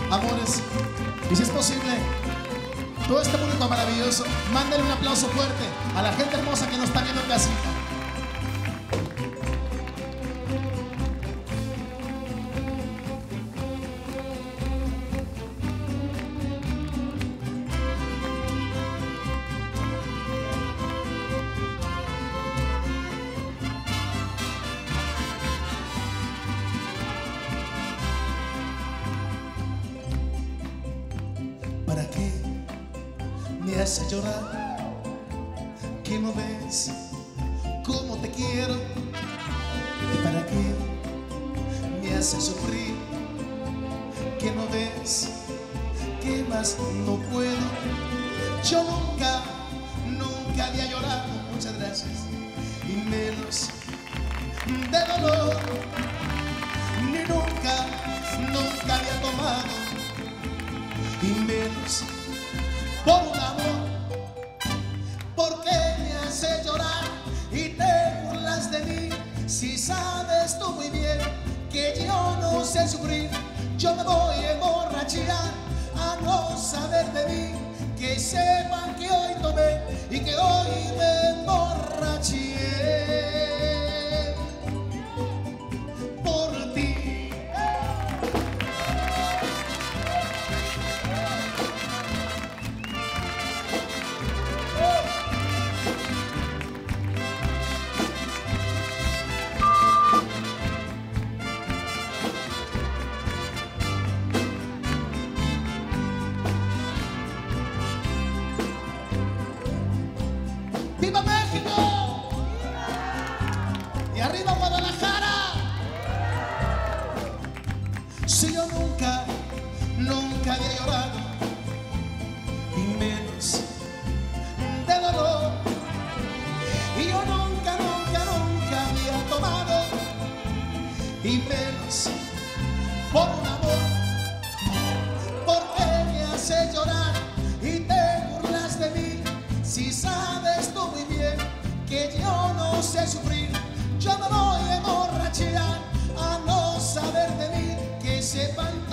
amores. Y si es posible, todo este público maravilloso, mándenle un aplauso fuerte a la gente hermosa que nos está viendo en casita. ¿Para qué me hace llorar? ¿Que no ves cómo te quiero? ¿Y para qué me hace sufrir? ¿Que no ves que más no puedo? Yo nunca había llorado, muchas gracias, y menos de dolor, ni nunca había tomado, y menos por un amor. ¿Por qué me hace llorar y te burlas de mí? Si sabes tú muy bien que yo no sé sufrir. Yo me voy a emborrachar a no saber de mí. Que sepan que hoy tomé y que hoy me emborraché por ti. ¡Viva México! ¡Y arriba Guadalajara! Si yo nunca había llorado, y menos de dolor, y yo nunca había tomado, y menos por un amor. ¿Por qué me hace llorar y te burlas de mí? Si sabes tú muy bien que yo no sé sufrir. Yo me voy a emborrachar a no saber de mí. Que sepan